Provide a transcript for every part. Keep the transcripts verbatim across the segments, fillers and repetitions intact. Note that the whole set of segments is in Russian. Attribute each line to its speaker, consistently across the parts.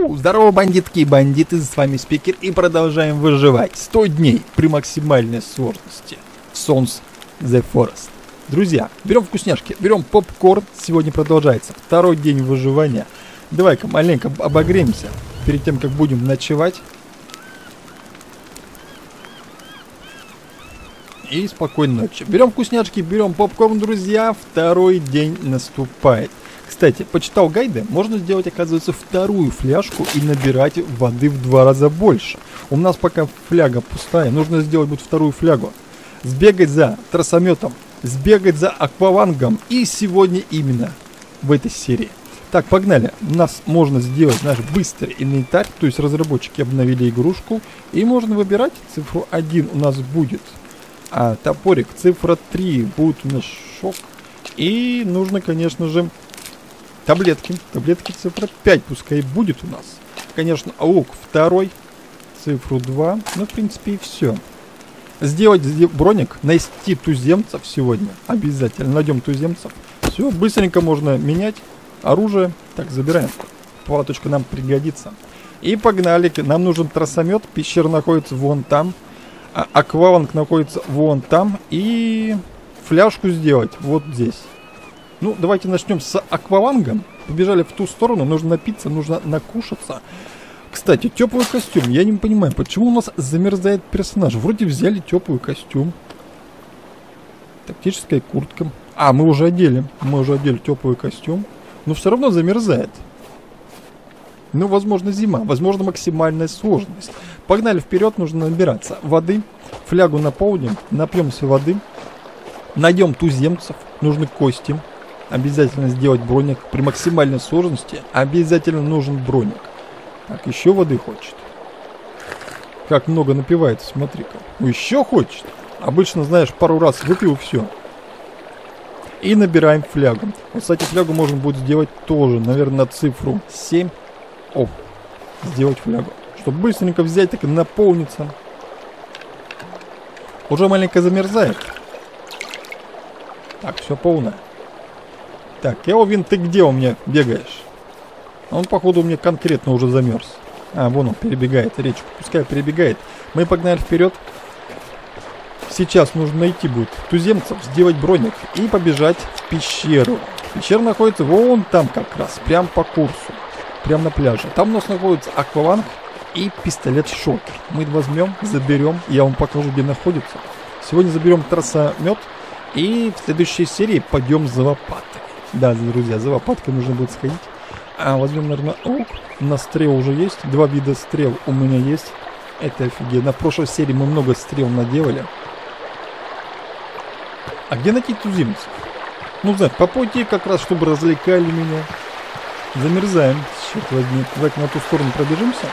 Speaker 1: Йоу, здорово, бандитки и бандиты, с вами Спикер, и продолжаем выживать сто дней при максимальной сложности в Sons of the Forest. Друзья, берем вкусняшки, берем попкорн, сегодня продолжается второй день выживания. Давай-ка маленько обогреемся перед тем, как будем ночевать. И спокойной ночи. Берем вкусняшки, берем попкорн, друзья, второй день наступает. Кстати, почитал гайды, можно сделать, оказывается, вторую фляжку и набирать воды в два раза больше. У нас пока фляга пустая, нужно сделать будет вторую флягу. Сбегать за тросометом, сбегать за аквалангом, и сегодня именно в этой серии. Так, погнали. У нас можно сделать наш быстрый инвентарь, то есть разработчики обновили игрушку, и можно выбирать цифру один у нас будет. А топорик, цифра три, будет у нас шок. И нужно, конечно же, таблетки. Таблетки цифра пять пускай будет у нас. Конечно, лук второй, цифру два. Ну, в принципе, и все. Сделать броник, найти туземцев сегодня. Обязательно найдем туземцев. Все, быстренько можно менять оружие. Так, забираем. Палаточка нам пригодится. И погнали. Нам нужен тросомет. Пещера находится вон там. А акваланг находится вон там. И фляжку сделать вот здесь. Ну, давайте начнем с аквалангом. Побежали в ту сторону. Нужно напиться, нужно накушаться. Кстати, теплый костюм. Я не понимаю, почему у нас замерзает персонаж. Вроде взяли теплый костюм. Тактическая куртка. А, мы уже одели. Мы уже одели теплый костюм. Но все равно замерзает. Ну, возможно, зима. Возможно, максимальная сложность. Погнали вперед. Нужно набираться воды. Флягу наполним. Напьемся воды. Найдем туземцев. Нужны кости. Обязательно сделать броник при максимальной сложности. Обязательно нужен броник. Так, еще воды хочет. Как много напивается, смотри-ка. Ну, еще хочет. Обычно, знаешь, пару раз выпил и все. И набираем флягу. Вот, кстати, флягу можно будет сделать тоже, наверное, на цифру семь. О, сделать флягу. Чтобы быстренько взять, так и наполниться. Уже маленько замерзает. Так, все полное. Так, Келвин, ты где у меня бегаешь? Он, походу, у меня конкретно уже замерз. А, вон он перебегает речку. Пускай перебегает. Мы погнали вперед. Сейчас нужно найти будет туземцев, сделать броник и побежать в пещеру. Пещера находится вон там как раз, прям по курсу. Прям на пляже. Там у нас находится акваланг и пистолет-шокер. Мы возьмем, заберем. Я вам покажу, где находится. Сегодня заберем тросомет. И в следующей серии пойдем за лопатой. Да, друзья, за лопаткой нужно будет сходить. А, возьмем, наверное, лук. У нас стрел уже есть. Два вида стрел у меня есть. Это офигенно. В прошлой серии мы много стрел наделали. А где найти туземцев? Ну, знаешь, по пути как раз, чтобы развлекали меня. Замерзаем. Черт возьми. Давайте на ту сторону пробежимся.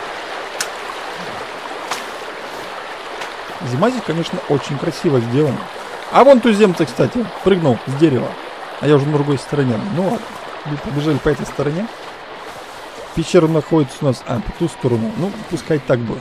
Speaker 1: Зима здесь, конечно, очень красиво сделана. А вон туземцы, кстати, прыгнул с дерева. А я уже на другой стороне. Ну ладно. Побежали по этой стороне. Пещера находится у нас... А, по ту сторону. Ну, пускай так будет.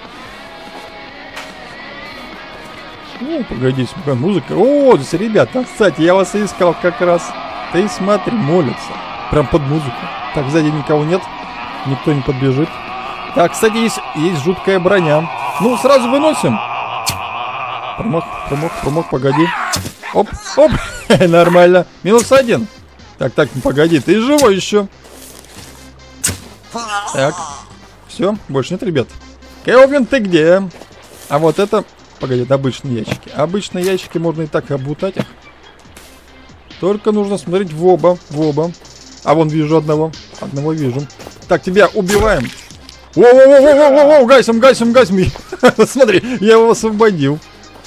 Speaker 1: Ну, погодите, какая музыка. О, здесь ребята. Кстати, я вас искал как раз. Ты смотри, молятся. Прям под музыку. Так, сзади никого нет. Никто не подбежит. Так, кстати, есть, есть жуткая броня. Ну, сразу выносим. Промах, промах, промах, погоди. Оп, оп. Нормально. Минус один. Так, так, погоди, ты живой еще. Так. Все, больше нет, ребят. Келвин, ты где? А вот это... Погоди, это обычные ящики. Обычные ящики можно и так обутать их. Только нужно смотреть в оба, в оба. А вон вижу одного. Одного вижу. Так, тебя убиваем. Воу-воу-воу-воу-воу-воу, гасим, гасим, гасим. Смотри, я его освободил.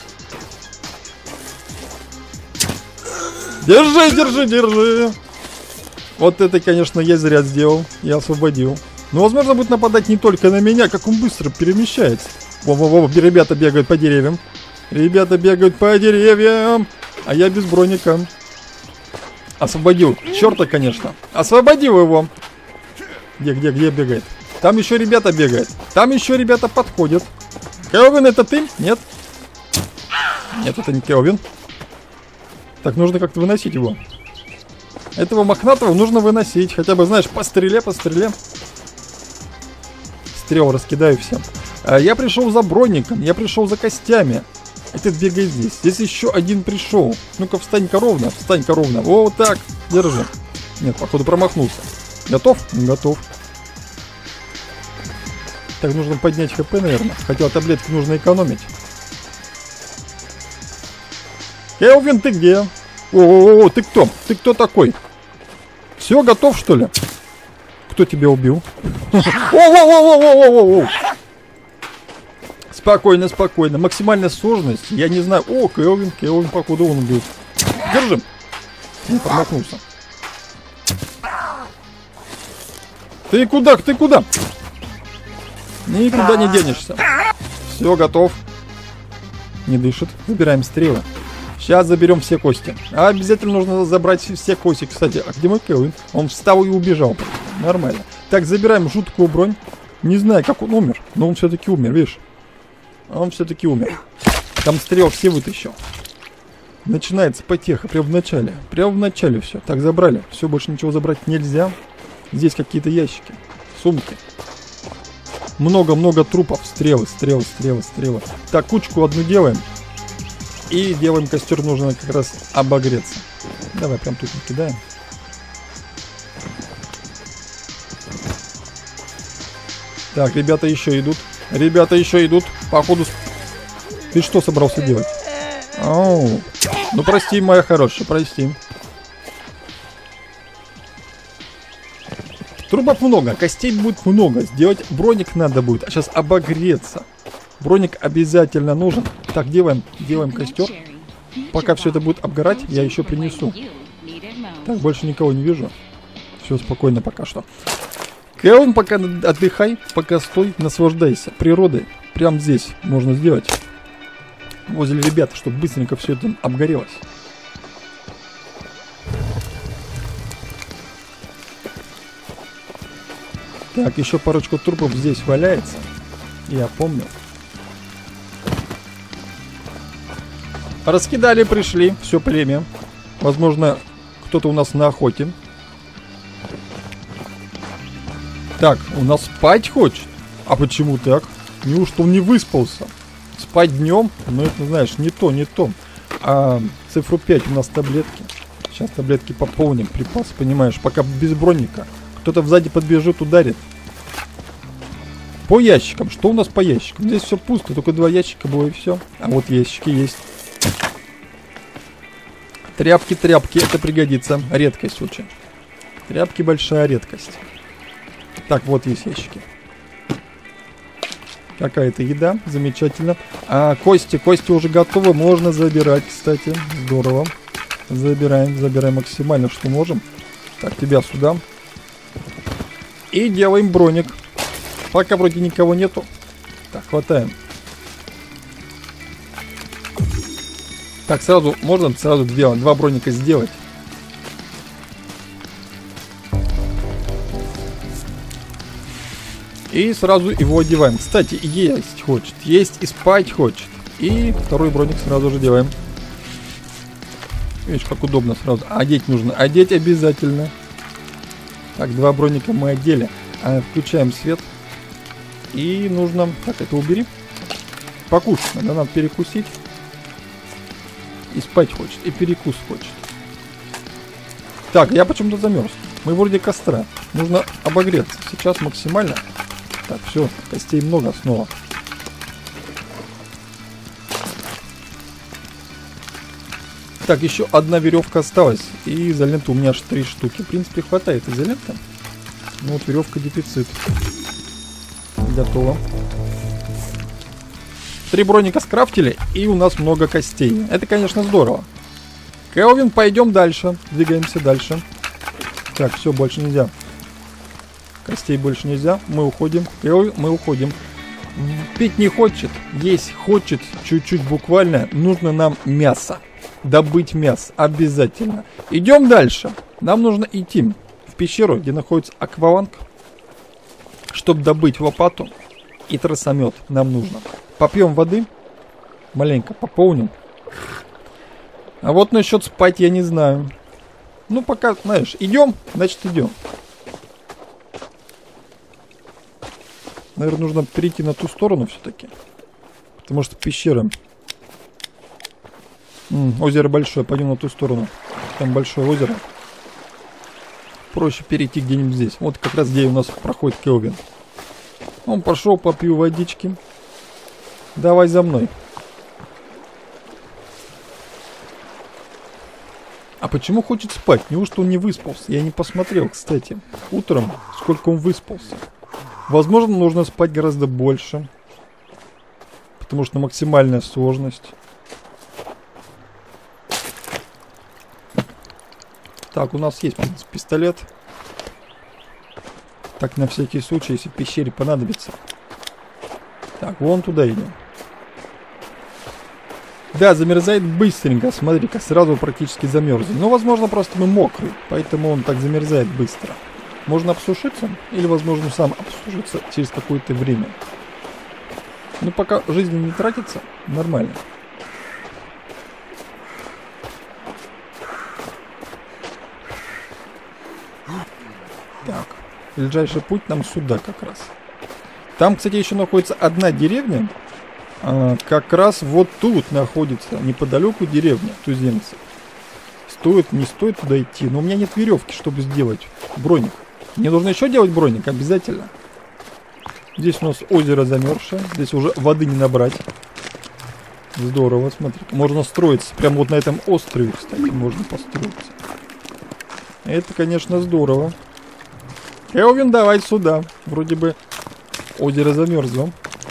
Speaker 1: Держи, держи, держи. Вот это, конечно, я зря сделал. Я освободил. Но, возможно, будет нападать не только на меня, как он быстро перемещается. Во-во-во, ребята бегают по деревьям. Ребята бегают по деревьям. А я без броника. Освободил. Черта, конечно. Освободил его. Где, где, где бегает? Там еще ребята бегают. Там еще ребята подходят. Келвин, это ты? Нет? Нет, это не Келвин. Так, нужно как-то выносить его. Этого мохнатого нужно выносить. Хотя бы, знаешь, по стреле, по стреле. стрел раскидаю всем. А я пришел за броником, я пришел за костями. Этот бегает здесь. Здесь еще один пришел. Ну-ка, встань-ка ровно, встань-ка ровно. Вот так, держи. Нет, походу промахнулся. Готов? Готов. Так, нужно поднять хп, наверное. Хотя таблетки нужно экономить. Келвин, ты где? О-о-о, ты кто? Ты кто такой? Все, готов, что ли? Кто тебя убил? О-о-о-о-о-о-о! Спокойно, спокойно. Максимальная сложность. Я не знаю. О, Келвин, Келвин, походу он убил. Держи. Не промахнулся. Ты куда? Ты куда? Никуда не денешься. Все, готов. Не дышит. Забираем стрелы. Сейчас заберем все кости. А обязательно нужно забрать все кости. Кстати, а где мой Келвин? Он встал и убежал. Нормально. Так, забираем жуткую бронь. Не знаю, как он умер, но он все-таки умер, видишь? Он все-таки умер. Там стрел все вытащил. Начинается потеха прямо в начале. Прямо в начале все. Так, забрали. Все, больше ничего забрать нельзя. Здесь какие-то ящики. Сумки. Много-много трупов. Стрелы, стрелы, стрелы, стрелы. Так, кучку одну делаем. И делаем костер. Нужно как раз обогреться. Давай прям тут накидаем. Так, ребята еще идут. Ребята еще идут. Походу... Ты что собрался делать? Оу. Ну прости, моя хорошая, прости. Трупов много, костей будет много. Сделать броник надо будет. А сейчас обогреться. Броник обязательно нужен. Так, делаем, делаем костер. Пока все это будет обгорать, я еще принесу. Так, больше никого не вижу. Все спокойно пока что. Келвин, пока отдыхай, пока стой, наслаждайся природой. Прямо здесь можно сделать. Возле ребят, чтобы быстренько все это обгорелось. Так, еще парочку трупов здесь валяется. Я помню. Раскидали, пришли. Все племя. Возможно, кто-то у нас на охоте. Так, у нас спать хочет? А почему так? Неужто он не выспался? Спать днем? Ну, это, знаешь, не то, не то. А цифру пять у нас таблетки. Сейчас таблетки пополним. Припас, понимаешь, пока без броника. Кто-то сзади подбежит, ударит. По ящикам. Что у нас по ящикам? Здесь все пусто, только два ящика было и все. А вот ящики есть. Тряпки, тряпки, это пригодится. Редкость очень. Тряпки большая редкость. Так, вот есть ящики. Какая-то еда, замечательно. А кости, кости уже готовы, можно забирать, кстати. Здорово. Забираем, забираем максимально, что можем. Так, тебя сюда. И делаем броник. Пока вроде никого нету. Так, хватаем. Так, сразу, можно сразу две, два броника сделать. И сразу его одеваем. Кстати, есть хочет, есть и спать хочет. И второй броник сразу же делаем. Видишь, как удобно сразу. Одеть нужно, одеть обязательно. Так, два броника мы одели. А, включаем свет. И нужно... Так, это убери. Покушать надо, надо перекусить. И спать хочет, и перекус хочет. Так, я почему-то замерз. Мы вроде костра. Нужно обогреться. Сейчас максимально. Так, все, костей много снова. Так, еще одна веревка осталась. И изоленты у меня аж три штуки. В принципе, хватает изоленты. Но вот веревка дефицит. Готово. Три броника скрафтили, и у нас много костей. Это, конечно, здорово. Келвин, пойдем дальше. Двигаемся дальше. Так, все, больше нельзя. Костей больше нельзя. Мы уходим. Келвин, мы уходим. Пить не хочет, есть хочет чуть-чуть буквально. Нужно нам мясо. Добыть мясо. Обязательно. Идем дальше. Нам нужно идти в пещеру, где находится акваланг. Чтобы добыть лопату и тросомет. Нам нужно. Попьем воды. Маленько пополним. А вот насчет спать я не знаю. Ну, пока, знаешь, идем, значит идем. Наверное, нужно перейти на ту сторону все-таки. Потому что пещера. М, озеро большое, пойдем на ту сторону. Там большое озеро. Проще перейти где-нибудь здесь. Вот как раз где у нас проходит Келвин. Он пошел, попил водички. Давай за мной. А почему хочет спать? Неужто он не выспался? Я не посмотрел, кстати. Утром, сколько он выспался. Возможно, нужно спать гораздо больше. Потому что максимальная сложность. Так, у нас есть пистолет. Так, на всякий случай, если в пещере понадобится. Так, вон туда идем. Да, замерзает быстренько. Смотри-ка, сразу практически замерзли. Но, возможно, просто мы мокрые. Поэтому он так замерзает быстро. Можно обсушиться. Или, возможно, сам обсушится через какое-то время. Но пока жизнь не тратится, нормально. Так, ближайший путь нам сюда как раз. Там, кстати, еще находится одна деревня. А, как раз вот тут находится неподалеку деревня туземцев. Стоит, не стоит туда идти. Но у меня нет веревки, чтобы сделать броник. Мне нужно еще делать броник, обязательно. Здесь у нас озеро замерзшее. Здесь уже воды не набрать. Здорово, смотри. Можно строиться. Прямо вот на этом острове, кстати, можно построиться. Это, конечно, здорово. Келвин, давай сюда. Вроде бы озеро замерзло.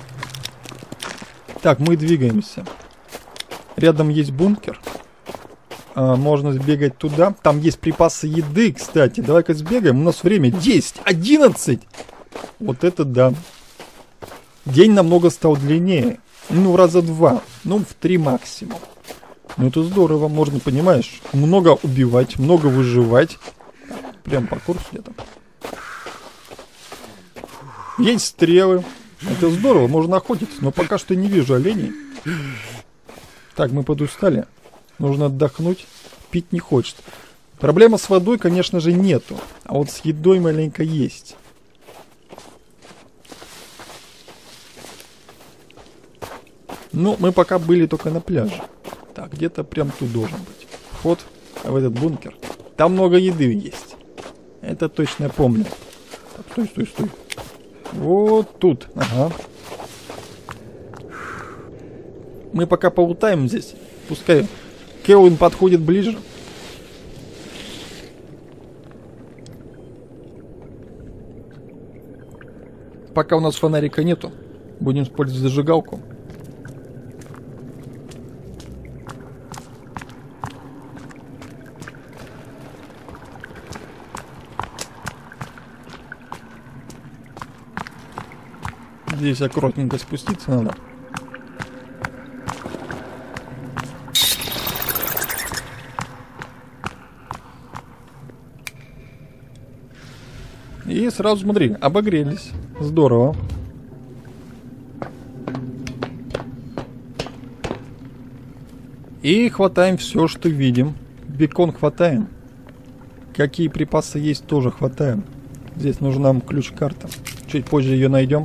Speaker 1: Так, мы двигаемся. Рядом есть бункер. А, можно сбегать туда. Там есть припасы еды, кстати. Давай-ка сбегаем. У нас время десять, одиннадцать. Вот это да. День намного стал длиннее. Ну, раза два. Ну, в три максимум. Ну, это здорово. Можно, понимаешь, много убивать, много выживать. Прям по курсу где-то. Есть стрелы. Это здорово, можно охотиться. Но пока что не вижу оленей. Так, мы подустали. Нужно отдохнуть. Пить не хочет. Проблема с водой, конечно же, нету. А вот с едой маленько есть. Ну, мы пока были только на пляже. Так, где-то прям тут должен быть вход в этот бункер. Там много еды есть. Это точно я помню. Так, стой, стой, стой. Вот тут. Ага. Мы пока полутаем здесь. Пускай Келвин подходит ближе. Пока у нас фонарика нету, будем использовать зажигалку. Здесь аккуратненько спуститься надо. И сразу, смотри, обогрелись. Здорово. И хватаем все, что видим. Бекон хватаем. Какие припасы есть, тоже хватаем. Здесь нужна нам ключ-карта. Чуть позже ее найдем.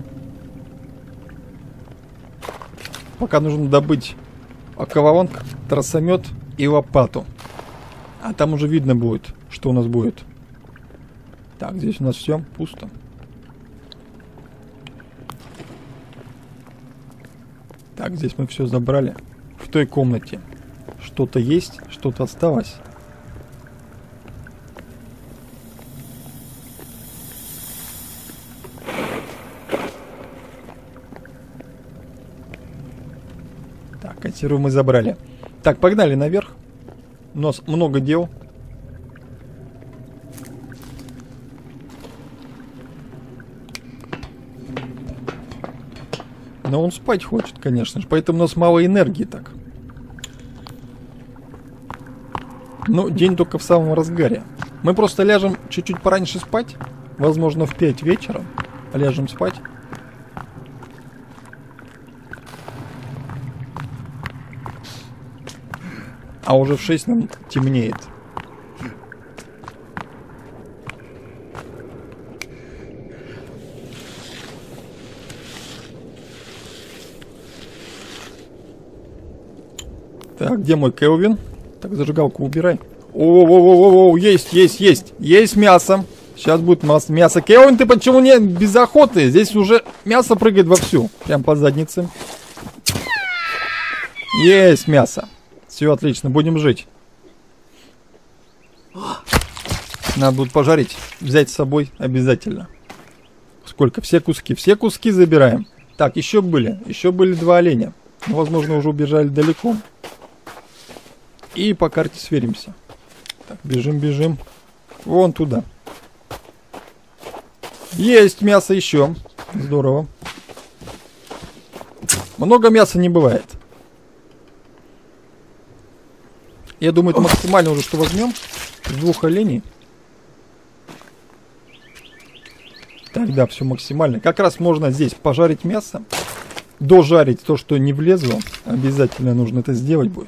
Speaker 1: Пока нужно добыть акваланг, тросомет и лопату. А там уже видно будет, что у нас будет. Так, здесь у нас все пусто. Так, здесь мы все забрали. В той комнате что-то есть, что-то осталось. Так, кассиру мы забрали. Так, погнали наверх. У нас много дел. Но он спать хочет, конечно же. Поэтому у нас мало энергии так. Ну, день только в самом разгаре. Мы просто ляжем чуть-чуть пораньше спать. Возможно, в пять вечера. Ляжем спать. А уже в шесть нам темнеет. Так, где мой Келвин? Так, зажигалку убирай. О-о-о-о-о, есть, есть, есть. Есть мясо. Сейчас будет мясо. Келвин, ты почему не без охоты? Здесь уже мясо прыгает вовсю. Прям по заднице. Есть мясо. Все отлично, будем жить. Надо будет пожарить. Взять с собой обязательно. Сколько? Все куски. Все куски забираем. Так, еще были. Еще были два оленя. Но, возможно, уже убежали далеко. И по карте сверимся. Так, бежим, бежим. Вон туда. Есть мясо еще. Здорово. Много мяса не бывает. Я думаю, это максимально уже, что возьмем. Двух оленей. Так, да, все максимально. Как раз можно здесь пожарить мясо. Дожарить то, что не влезло. Обязательно нужно это сделать будет.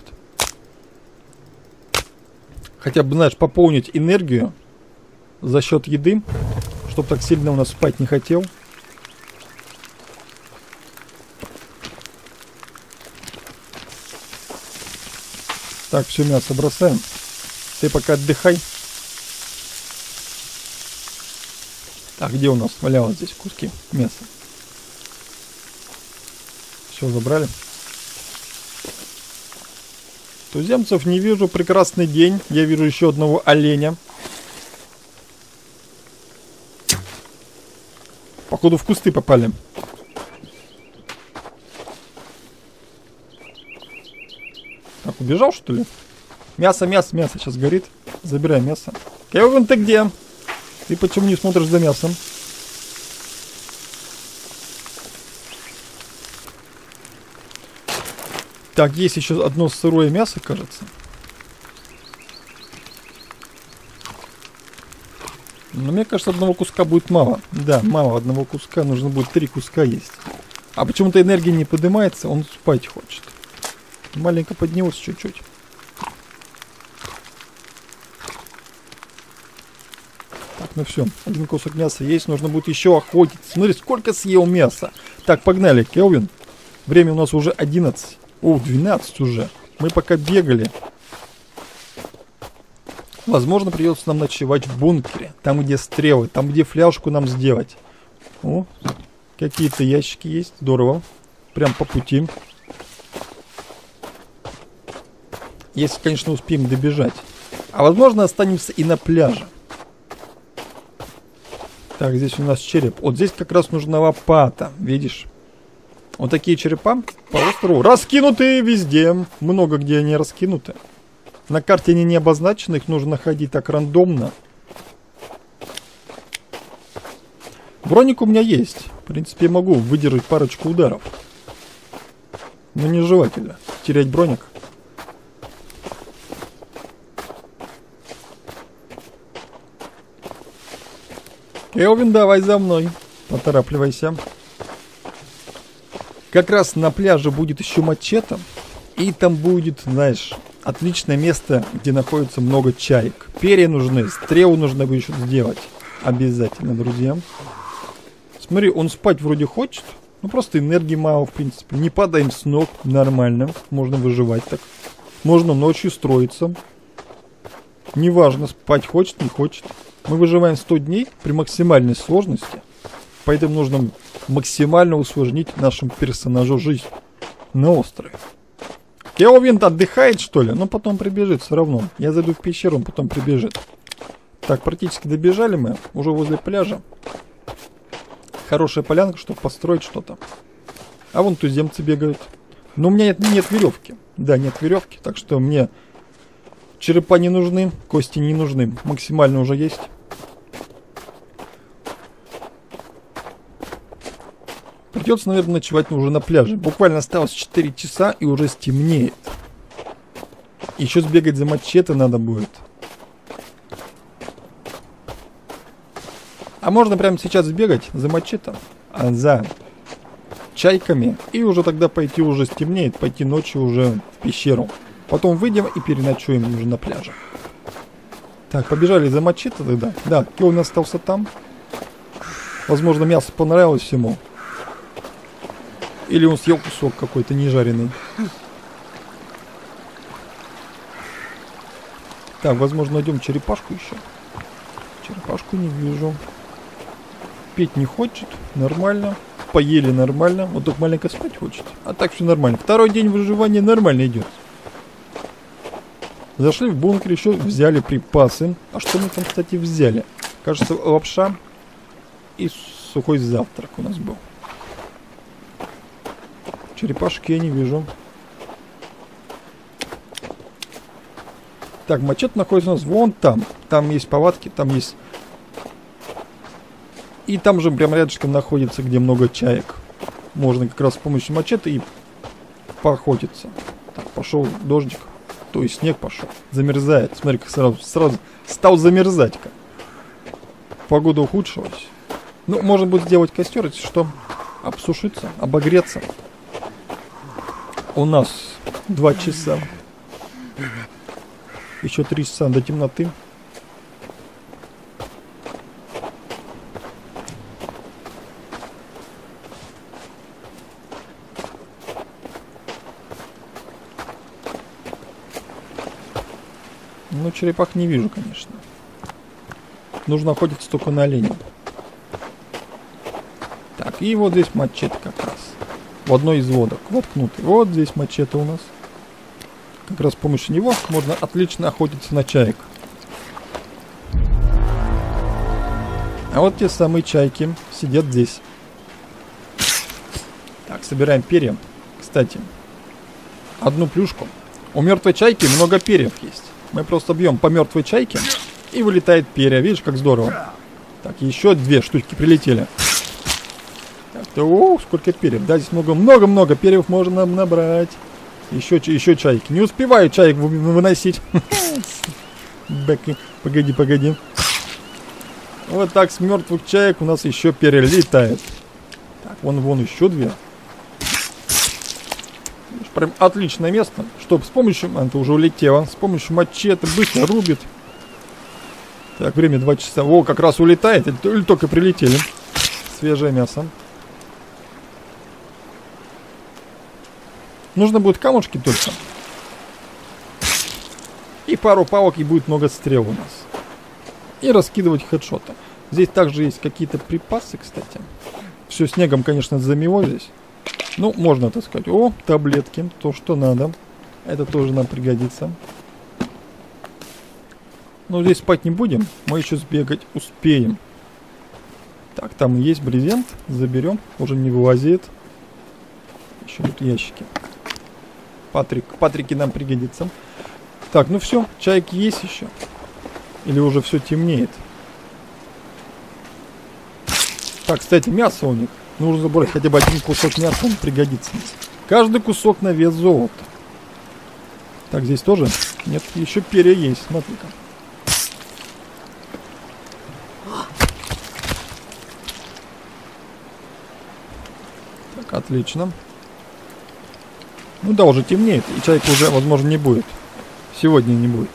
Speaker 1: Хотя бы, знаешь, пополнить энергию за счет еды. Чтоб так сильно у нас спать не хотел. Так, все мясо бросаем. Ты пока отдыхай. А где у нас валялось здесь куски мяса? Все, забрали. Туземцев не вижу. Прекрасный день. Я вижу еще одного оленя. Походу в кусты попали. Так, убежал что ли? Мясо, мясо, мясо сейчас горит. Забирай мясо. Келвин, ты где? Ты почему не смотришь за мясом? Так, есть еще одно сырое мясо, кажется. Но мне кажется, одного куска будет мало. Да, мало одного куска. Нужно будет три куска есть. А почему-то энергия не поднимается, он спать хочет. Маленько поднялось чуть-чуть. Так, ну все. Один кусок мяса есть. Нужно будет еще охотиться. Смотри, сколько съел мяса. Так, погнали, Келвин. Время у нас уже одиннадцать. О, двенадцать уже. Мы пока бегали. Возможно, придется нам ночевать в бункере. Там, где стрелы. Там, где фляжку нам сделать. О, какие-то ящики есть. Здорово. Прям по пути. Если, конечно, успеем добежать. А возможно, останемся и на пляже. Так, здесь у нас череп. Вот здесь как раз нужна лопата. Видишь? Вот такие черепа по острову раскинутые везде. Много где они раскинуты. На карте они не обозначены, их нужно находить так рандомно. Броник у меня есть. В принципе, я могу выдержать парочку ударов. Но нежелательно терять броник. Келвин, давай за мной. Поторапливайся. Как раз на пляже будет еще мачете. И там будет, знаешь, отличное место, где находится много чаек. Перья нужны, стрелу нужно будет еще сделать. Обязательно, друзья. Смотри, он спать вроде хочет. Ну, просто энергии мало, в принципе. Не падаем с ног, нормально. Можно выживать так. Можно ночью строиться. Неважно, спать хочет, не хочет. Мы выживаем сто дней при максимальной сложности. Поэтому нужно максимально усложнить нашему персонажу жизнь на острове. Келвин отдыхает, что ли? Ну, потом прибежит все равно. Я зайду в пещеру, он потом прибежит. Так, практически добежали мы. Уже возле пляжа. Хорошая полянка, чтобы построить что-то. А вон туземцы бегают. Но у меня нет, нет веревки. Да, нет веревки. Так что мне черепа не нужны, кости не нужны. Максимально уже есть. Придется, наверное, ночевать уже на пляже. Буквально осталось четыре часа и уже стемнеет. Еще сбегать за мачете надо будет. А можно прямо сейчас сбегать за мачете, а за чайками. И уже тогда пойти уже стемнеет, пойти ночью уже в пещеру. Потом выйдем и переночуем уже на пляже. Так, побежали за мачете тогда. Да, Келвин остался там. Возможно, мясо понравилось ему. Или он съел кусок какой-то нежаренный. Так, возможно, найдем черепашку еще. Черепашку не вижу. Петь не хочет. Нормально. Поели нормально. Вот только маленько спать хочет. А так все нормально. Второй день выживания нормально идет. Зашли в бункер, еще взяли припасы. А что мы там, кстати, взяли? Кажется, лапша и сухой завтрак у нас был. Черепашки я не вижу. Так, мачете находится у нас вон там. Там есть палатки, там есть... И там же прям рядышком находится, где много чаек. Можно как раз с помощью мачете и поохотиться. Так, пошел дождик. То есть снег пошел. Замерзает. Смотри, как сразу, сразу стал замерзать-ка. Погода ухудшилась. Ну, можно будет сделать костер, если что, обсушиться, обогреться. У нас два часа. Еще три часа до темноты. Ну, черепах не вижу, конечно. Нужно охотиться только на оленя. Так, и вот здесь мачете как раз. В одной из водок воткнутый. Вот здесь мачете у нас. Как раз с помощью него можно отлично охотиться на чаек. А вот те самые чайки сидят здесь. Так, собираем перья. Кстати, одну плюшку. У мертвой чайки много перьев есть. Мы просто бьем по мертвой чайке, и вылетает перья. Видишь, как здорово. Так, еще две штучки прилетели. Так, то, о, сколько перьев. Да, здесь много-много-много перьев можно набрать. Еще, еще чайки. Не успеваю чаек выносить. Бэки. Погоди, погоди. Вот так с мертвых чаек у нас еще перья летает. Так, вон, вон еще две. Прям отличное место, чтобы с помощью... А, это уже улетело. С помощью мачете быстро рубит. Так, время два часа. О, как раз улетает. Или только прилетели. Свежее мясо. Нужно будет камушки только. И пару палок, и будет много стрел у нас. И раскидывать хедшоты. Здесь также есть какие-то припасы, кстати. Все снегом, конечно, замело здесь. Ну, можно так сказать. О, таблетки. То, что надо. Это тоже нам пригодится. Но здесь спать не будем. Мы еще сбегать успеем. Так, там есть брезент. Заберем. Уже не вылазит. Еще тут ящики. Патрик. Патрики нам пригодится. Так, ну все. Чайки есть еще. Или уже все темнеет. Так, кстати, мясо у них. Нужно забрать хотя бы один кусок мяса, он пригодится. Каждый кусок на вес золота. Так, здесь тоже? Нет, еще перья есть, смотри-ка. Так, отлично. Ну да, уже темнеет, и чайка уже, возможно, не будет. Сегодня не будет.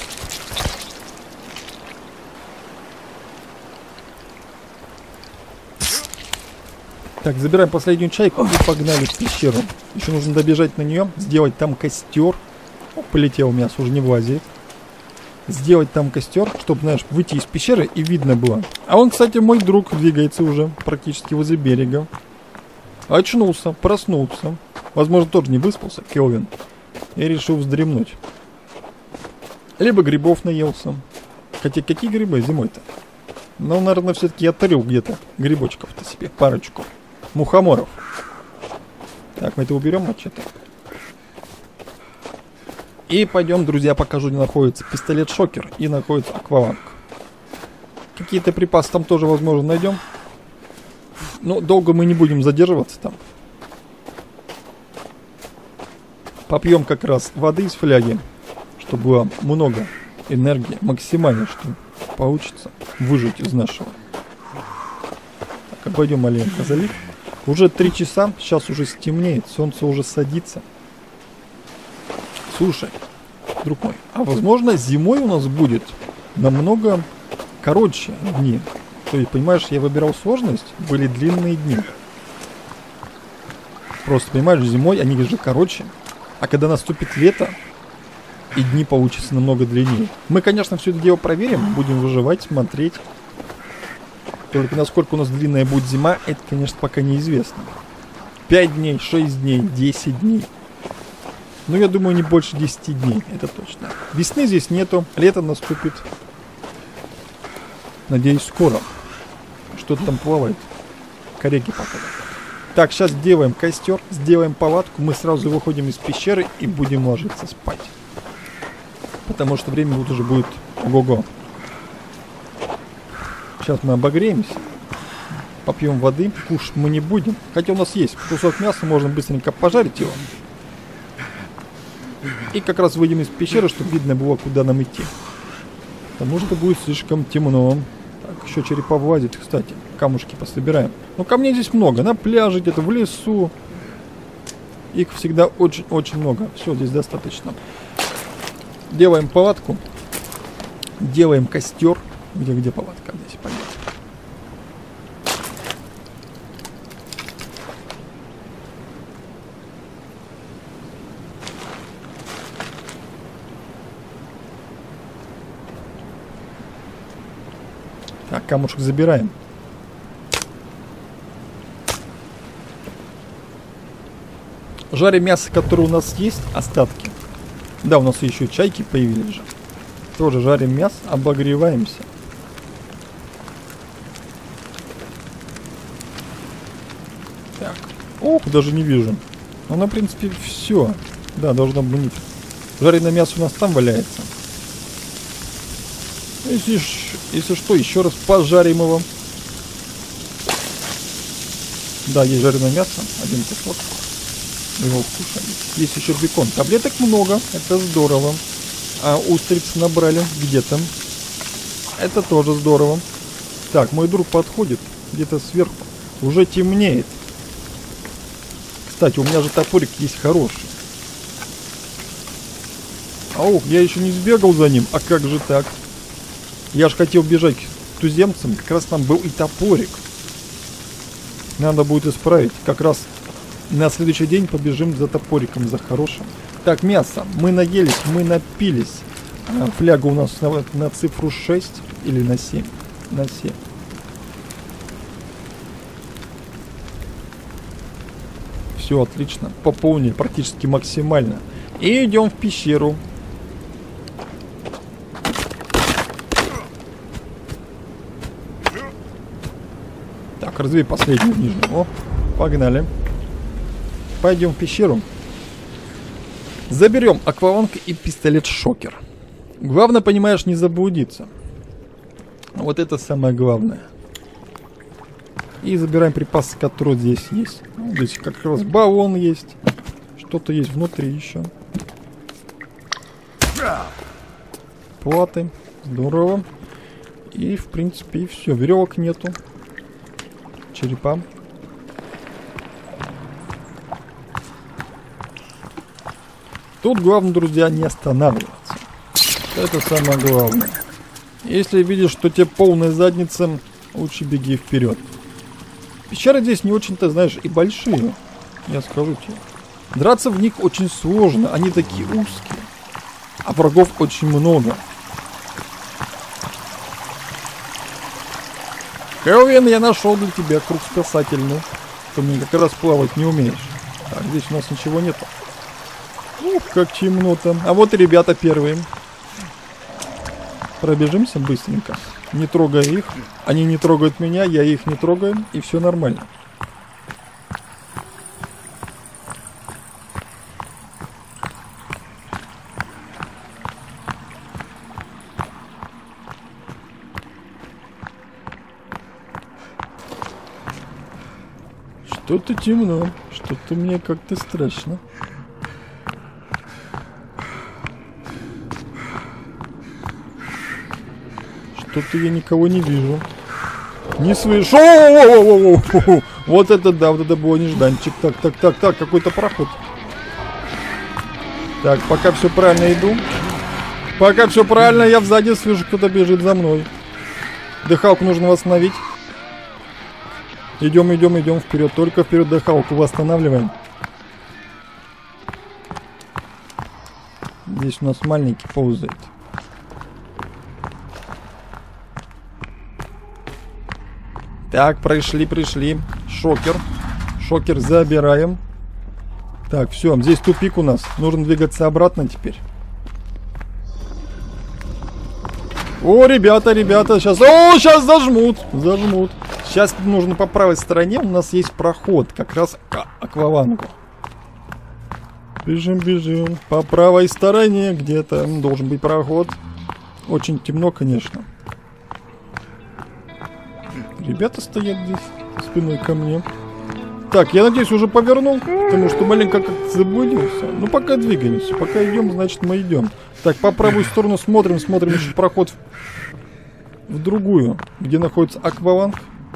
Speaker 1: Так, забираем последнюю чайку и погнали в пещеру. Еще нужно добежать на нее, сделать там костер. О, полетел мясо, уже не влазит. Сделать там костер, чтобы, знаешь, выйти из пещеры и видно было. А он, кстати, мой друг, двигается уже практически возле берега. Очнулся, проснулся. Возможно, тоже не выспался, Келвин. И решил вздремнуть. Либо грибов наелся. Хотя какие грибы зимой-то? Ну, наверное, все-таки я тарил где-то грибочков-то себе, парочку. Мухоморов. Так, мы это уберем мачете. И пойдем, друзья, покажу, где находится пистолет-шокер и находится акваланг. Какие-то припасы там тоже, возможно, найдем. Но долго мы не будем задерживаться там. Попьем как раз воды из фляги, чтобы было много энергии, максимально, что получится выжить из нашего. Так, обойдем маленько залив. Уже три часа, сейчас уже стемнеет, солнце уже садится. Слушай, друг мой, а возможно зимой у нас будет намного короче дни. То есть, понимаешь, я выбирал сложность, были длинные дни. Просто, понимаешь, зимой они же короче. А когда наступит лето, и дни получатся намного длиннее. Мы, конечно, все это дело проверим, будем выживать, смотреть. Только насколько у нас длинная будет зима, это, конечно, пока неизвестно. пять дней, шесть дней, десять дней. Ну, я думаю, не больше десяти дней, это точно. Весны здесь нету, лето наступит. Надеюсь, скоро. Что-то там плавает. Коряги походу. Так, сейчас сделаем костер, сделаем палатку. Мы сразу выходим из пещеры и будем ложиться спать. Потому что время вот уже будет ого-го. Сейчас мы обогреемся. Попьем воды. Кушать мы не будем. Хотя у нас есть кусок мяса, можно быстренько пожарить его. И как раз выйдем из пещеры, чтобы видно было, куда нам идти. Потому что будет слишком темно. Так, еще черепа влазит, кстати. Камушки пособираем. Но камней здесь много. На пляже, где-то в лесу. Их всегда очень-очень много. Все, здесь достаточно. Делаем палатку. Делаем костер. Где, где палатка? Здесь, понятно. Так, камушек забираем. Жарим мясо, которое у нас есть, остатки. Да, у нас еще чайки появились же. Тоже жарим мясо, обогреваемся. Так. Ох, даже не вижу. Ну, в принципе, все. Да, должно быть. Жареное мясо у нас там валяется. Если, если что, еще раз пожарим его. Да, есть жареное мясо. Один кусок. Его вкушаем. Есть еще бекон. Таблеток много. Это здорово. А устриц набрали где-то. Это тоже здорово. Так, мой друг подходит. Где-то сверху. Уже темнеет. Кстати, у меня же топорик есть хороший. Ау, я еще не сбегал за ним. А как же так? Я же хотел бежать к туземцам. Как раз там был и топорик. Надо будет исправить. Как раз на следующий день побежим за топориком, за хорошим. Так, мясо. Мы наелись, мы напились. Фляга у нас на, на цифру шесть или на семь. На семь. Все отлично. Пополнили практически максимально. И идем в пещеру. Так, разбей последнюю нижнюю. О, погнали. Пойдем в пещеру. Заберем акваланг и пистолет-шокер. Главное, понимаешь, не заблудиться. Вот это самое главное. И забираем припасы, которые здесь есть. Здесь как раз баллон есть. Что-то есть внутри еще. Платы. Здорово. И, в принципе, и все. Веревок нету. Черепа. Тут главное, друзья, не останавливаться. Это самое главное. Если видишь, что тебе полная задница, лучше беги вперед. Пещеры здесь не очень-то, знаешь, и большие. Я скажу тебе. Драться в них очень сложно. Они такие узкие. А врагов очень много. Хелвин, я нашел для тебя круг спасательный. Ты мне как раз плавать не умеешь. Так, здесь у нас ничего нету. Ух, как темно там. А вот и ребята первые. Пробежимся быстренько. Не трогая их. Они не трогают меня, я их не трогаю. И все нормально. Что-то темно. Что-то мне как-то страшно. Что-то я никого не вижу. Не слышу. О-о-о-о-о-о-о! Вот это да, вот это было нежданчик. Так, так, так, так, какой-то проход. Так, пока все правильно иду. Пока все правильно, я сзади слышу, кто-то бежит за мной. Дыхалку нужно восстановить. Идем, идем, идем вперед. Только вперед дыхалку восстанавливаем. Здесь у нас маленький ползает. Так, пришли, пришли. Шокер. Шокер забираем. Так, все, здесь тупик у нас. Нужно двигаться обратно теперь. О, ребята, ребята, сейчас... О, сейчас зажмут, зажмут. Сейчас нужно по правой стороне. У нас есть проход, как раз к аквалангу. Бежим, бежим. По правой стороне где-то должен быть проход. Очень темно, конечно. Ребята стоят здесь, спиной ко мне. Так, я надеюсь, уже повернул, потому что маленько как-то заблудился. Ну, пока двигаемся, пока идем, значит, мы идем. Так, по правую сторону смотрим, смотрим еще проход в, в другую, где находится акваланг.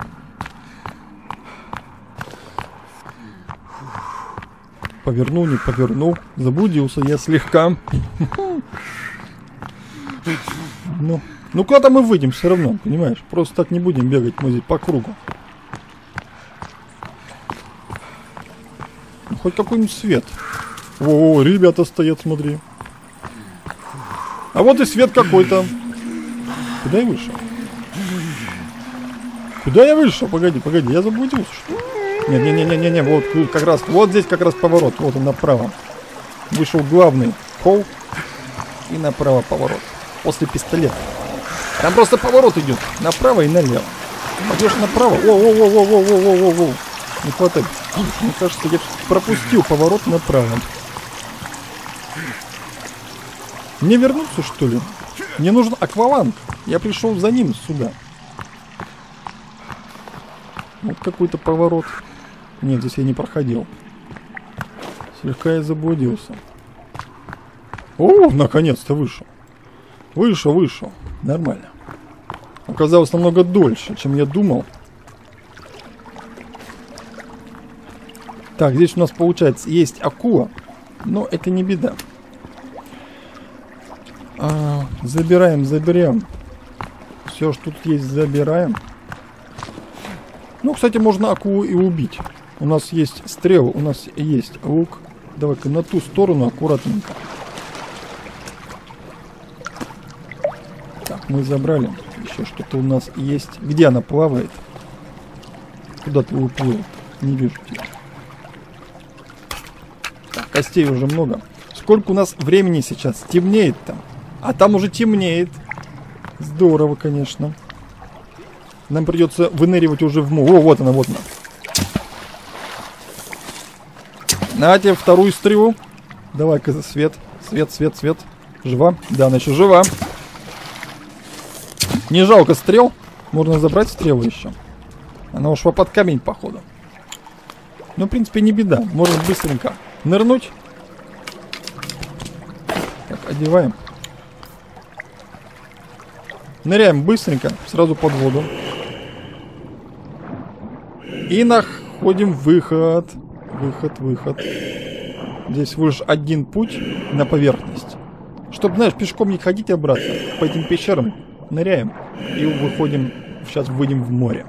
Speaker 1: Повернул, не повернул. Заблудился я слегка. Ну... Ну куда-то мы выйдем все равно, понимаешь? Просто так не будем бегать мы здесь по кругу. Ну, хоть какой-нибудь свет. О, ребята стоят, смотри. А вот и свет какой-то. Куда я вышел? Куда я вышел? Погоди, погоди, я заблудился, что ли? Не-не-не-не-не, вот как раз, вот здесь как раз поворот, вот он направо. Вышел главный холл и направо поворот. После пистолета. Там просто поворот идет направо и налево. Пойдешь направо. Воу-воу-воу-воу-воу-воу-воу. Не хватает. Мне кажется, я пропустил поворот направо. Мне вернуться, что ли? Мне нужен акваланг. Я пришел за ним сюда. Вот какой-то поворот. Нет, здесь я не проходил. Слегка я заблудился. О, наконец-то вышел. Вышел, вышел. Нормально. Оказалось намного дольше, чем я думал. Так, здесь у нас получается есть акула, но это не беда. А, забираем, забираем. Все, что тут есть, забираем. Ну, кстати, можно акулу и убить. У нас есть стрелы, у нас есть лук. Давай-ка на ту сторону аккуратненько. Так, мы забрали. Еще что-то у нас есть. Где она плавает? Куда ты уплыл? Не вижу тебя. Так, костей уже много. Сколько у нас времени сейчас? Темнеет там. А там уже темнеет. Здорово, конечно. Нам придется выныривать уже в море. О, вот она, вот она. На тебе вторую стрелу. Давай-ка за свет. Свет, свет, свет. Жива? Да, она еще жива. Не жалко стрел. Можно забрать стрелу еще. Она ушла под камень, походу. Ну, в принципе, не беда. Можно быстренько нырнуть. Так, одеваем. Ныряем быстренько, сразу под воду. И находим выход. Выход, выход. Здесь лишь один путь на поверхность. Чтобы, знаешь, пешком не ходить обратно по этим пещерам. Ныряем и выходим. Сейчас выйдем в море.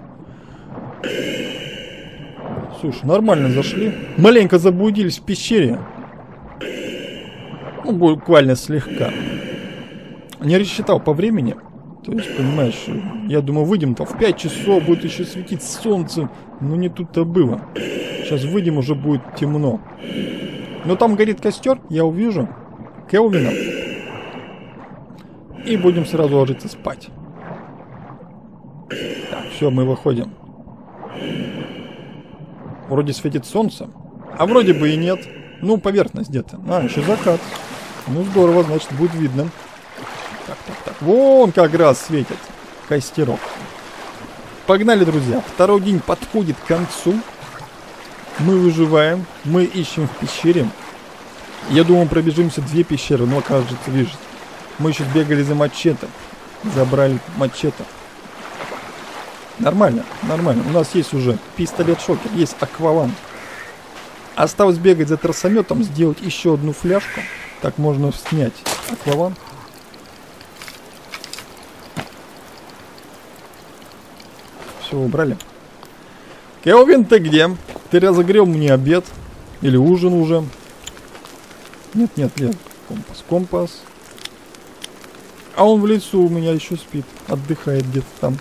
Speaker 1: Слушай, нормально зашли. Маленько заблудились в пещере. Ну, буквально слегка. Не рассчитал по времени. То есть, понимаешь, я думаю, выйдем-то в пять часов, будет еще светить солнце. Но не тут-то было. Сейчас выйдем, уже будет темно. Но там горит костер, я увижу Келвина. И будем сразу ложиться спать. Так, все, мы выходим. Вроде светит солнце, а вроде бы и нет. Ну, поверхность где-то. А, еще закат. Ну, здорово, значит, будет видно. Так, так, так. Вон как раз светит костерок. Погнали, друзья. Второй день подходит к концу. Мы выживаем. Мы ищем в пещере. Я думаю, пробежимся две пещеры, но, кажется, видишь. Мы еще бегали за мачете. Забрали мачете. Нормально, нормально. У нас есть уже пистолет-шокер, есть акваланг. Осталось бегать за тросометом, сделать еще одну фляжку. Так можно снять акваланг. Все, убрали. Келвин, ты где? Ты разогрел мне обед? Или ужин уже? Нет, нет, нет. компас, компас. А он в лесу у меня еще спит, отдыхает где-то там.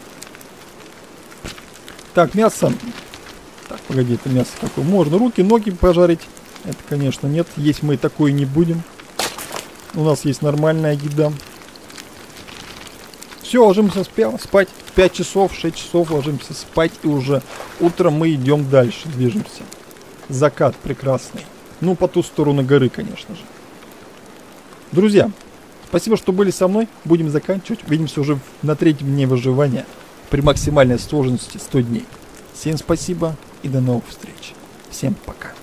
Speaker 1: Так, мясо. Так, погоди, это мясо какое? Можно руки, ноги пожарить. Это, конечно, нет. Есть мы такое не будем. У нас есть нормальная еда. Все, ложимся спать. пять часов, шесть часов ложимся спать. И уже утром мы идем дальше, движемся. Закат прекрасный. Ну, по ту сторону горы, конечно же. Друзья, спасибо, что были со мной. Будем заканчивать. Увидимся уже на третьем дне выживания. При максимальной сложности сто дней. Всем спасибо и до новых встреч. Всем пока.